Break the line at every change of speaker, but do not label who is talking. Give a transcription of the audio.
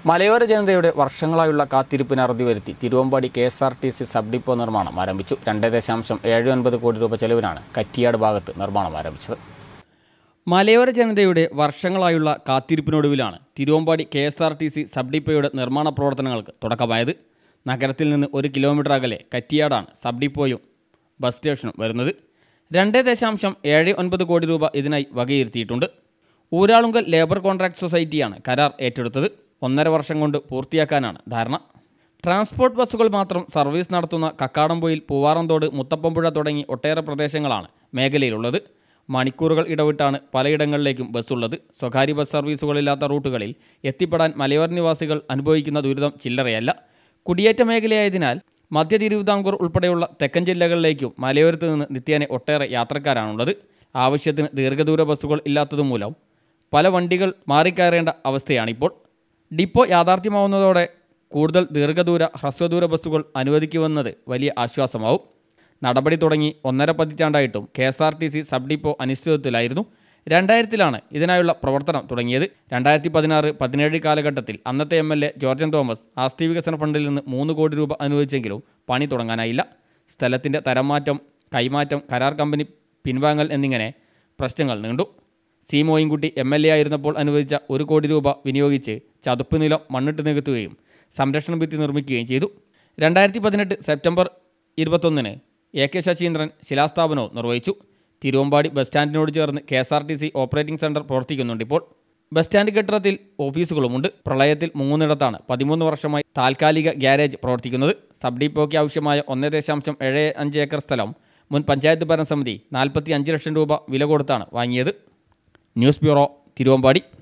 മലയോര ജനതയുടെ വർഷങ്ങളായുള്ള കാത്തിരിപ്പിന് അറുതി വരുത്തി തിരുവമ്പാടി KSRTC സബ് ഡിപ്പോ നിർമ്മാണം ആരംഭിച്ചു. 2.79 കോടി രൂപ ചെലവിനാണ് കറ്റിയാട് ഭാഗത്ത് നിർമ്മാണം ആരംഭിച്ചത്. മലയോര ജനതയുടെ വർഷങ്ങളായുള്ള കാത്തിരിപ്പിനൊടുവിലാണ് തിരുവമ്പാടി KSRTC സബ് ഡിപ്പോയുടെ നിർമ്മാണ പ്രവർത്തനങ്ങൾക്ക് തുടക്കമായത്. നഗരത്തിൽ നിന്ന് 1 കിലോമീറ്റർ അകലെ കറ്റിയാടാണ് സബ് ഡിപ്പോയും ബസ് സ്റ്റേഷനും വരുന്നത്. 2.79 കോടി രൂപ ഇതിനായി വകയിരുത്തിയിട്ടുണ്ട്. ഊരാളുങ്കൽ ലേബർ കോൺട്രാക്ട് സൊസൈറ്റിയാണ് കരാർ ഏറ്റെടുത്തത്. 1.5 വർഷം കൊണ്ട് പൂർത്തിയാക്കാനാണ് ധാരണ. ട്രാൻസ്പോർട്ട് ബസ്സുകൾ മാത്രം സർവീസ് നടത്തുന്ന കക്കാടംപൊയിൽ, പൂവാറന്തോട്, മുത്തപ്പമ്പുഴ തുടങ്ങി ഒട്ടേറെ പ്രദേശങ്ങളാണ് മേഖലയിലുള്ളത്. മണിക്കൂറുകൾ ഇടവിട്ടാണ് പലയിടങ്ങളിലേക്കും ബസ്സുള്ളത്. സ്വകാര്യ ബസ് സർവീസുകളില്ലാത്ത റൂട്ടുകളിൽ എത്തിപ്പെടാൻ മലയോര നിവാസികൾ അനുഭവിക്കുന്ന ദുരിതം ചില്ലറയല്ല. കുടിയേറ്റ മേഖലയായതിനാൽ മധ്യ തിരുവിതാംകൂർ ഉൾപ്പെടെയുള്ള തെക്കൻ ജില്ലകളിലേക്കും മലയോരത്ത് നിന്ന് നിത്യേന ഒട്ടേറെ യാത്രക്കാരാണുള്ളത്. ആവശ്യത്തിന് ദീർഘദൂര ബസ്സുകൾ ഇല്ലാത്തതുമൂലം പല വണ്ടികൾ മാറിക്കയറേണ്ട അവസ്ഥയാണിപ്പോൾ. ഡിപ്പോ യാഥാർത്ഥ്യമാവുന്നതോടെ കൂടുതൽ ദീർഘദൂര, ഹ്രസ്വദൂര ബസ്സുകൾ അനുവദിക്കുമെന്നത് വലിയ ആശ്വാസമാവും. നടപടി തുടങ്ങി 1.5 പതിറ്റാണ്ടായിട്ടും KSRTC സബ് ഡിപ്പോ അനിശ്ചിതത്വത്തിലായിരുന്നു. 2000-ലാണ് ഇതിനായുള്ള പ്രവർത്തനം തുടങ്ങിയത്. 2016-17 കാലഘട്ടത്തിൽ അന്നത്തെ MLA ജോർജൻ തോമസ് ആസ്തി വികസന ഫണ്ടിൽ നിന്ന് 3 കോടി രൂപ അനുവദിച്ചെങ്കിലും പണി തുടങ്ങാനായില്ല. സ്ഥലത്തിൻ്റെ തരം മാറ്റം, കൈമാറ്റം, കരാർ കമ്പനി പിൻവാങ്ങൽ എന്നിങ്ങനെ പ്രശ്നങ്ങൾ നീണ്ടു. സി മോയിൻകുട്ടി MLA ആയിരുന്നപ്പോൾ അനുവദിച്ച 1 കോടി രൂപ വിനിയോഗിച്ച് ചതുപ്പ് നിലം മണ്ണിട്ട് നികത്തുകയും സംരക്ഷണ ഭിത്തി നിർമ്മിക്കുകയും ചെയ്തു. 2018 സെപ്റ്റംബർ 21-ന് AK ശശീന്ദ്രൻ ശിലാസ്ഥാപനവും നിർവഹിച്ചു. തിരുവമ്പാടി ബസ് സ്റ്റാൻഡിനോട് ചേർന്ന് KSRTC ഓപ്പറേറ്റിംഗ് സെൻറ്റർ പ്രവർത്തിക്കുന്നുണ്ട്. ഇപ്പോൾ ബസ് സ്റ്റാൻഡ് കെട്ടിടത്തിൽ ഓഫീസുകളുമുണ്ട്. പ്രളയത്തിൽ മുങ്ങുന്നിടത്താണ് 13 വർഷമായി താൽക്കാലിക ഗ്യാരേജ് പ്രവർത്തിക്കുന്നത്. സബ് ഡിപ്പോയ്ക്ക് ആവശ്യമായ 1.75 ഏക്കർ സ്ഥലം മുൻ പഞ്ചായത്ത് ഭരണസമിതി 45 ലക്ഷം രൂപ വില കൊടുത്താണ് വാങ്ങിയത്. News bureau, Thiruvambady.